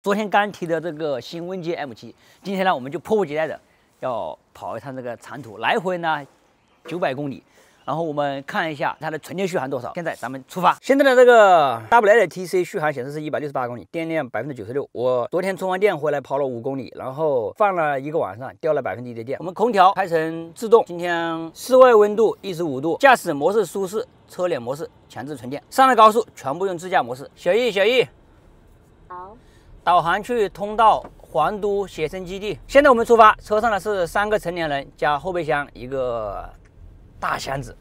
昨天刚提的这个新温界 M7，今天呢我们就迫不及待的要跑一趟这个长途，来回呢900公里。然后我们看一下它的纯电续航多少。现在咱们出发。现在的这个 WLTC 续航显示是168公里，电量96%。我昨天充完电回来跑了5公里，然后放了1个晚上，掉了1%的电。我们空调开成自动，今天室外温度15度，驾驶模式舒适，车联模式强制纯电。上了高速全部用自驾模式。小易， 好， 导航去通道皇都写生基地。现在我们出发，车上的是3个成年人加后备箱一个大箱子。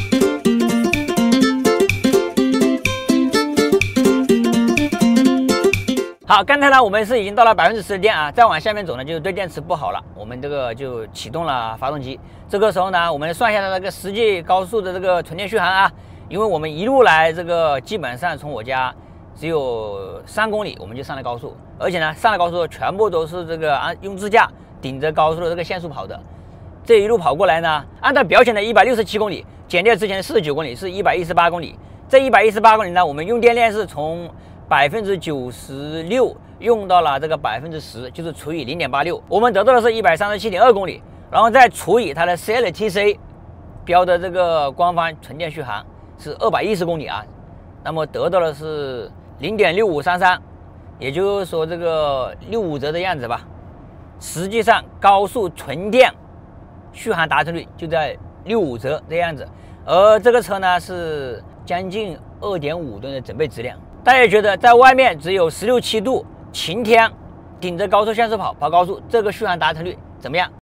好，刚才呢我们是已经到了10%的电啊，再往下面走呢就是对电池不好了，我们这个就启动了发动机。这个时候呢，我们算一下它这个实际高速的这个纯电续航啊，因为我们一路来这个基本上从我家只有3公里我们就上了高速，而且呢上了高速全部都是这个用支架顶着高速的这个限速跑的。这一路跑过来呢，按照表显的167公里，减掉之前的49公里是118公里。这118公里呢，我们用电量是从96%用到了这个10%，就是除以0.86，我们得到的是137.2公里，然后再除以它的 CLTC 标的这个官方纯电续航是210公里啊，那么得到的是0.6533，也就是说这个65折的样子吧。实际上高速纯电续航达成率就在65折这样子，而这个车呢是将近2.5吨的整备质量。大家觉得在外面只有16、17度晴天，顶着高速限速跑高速，这个续航达成率怎么样？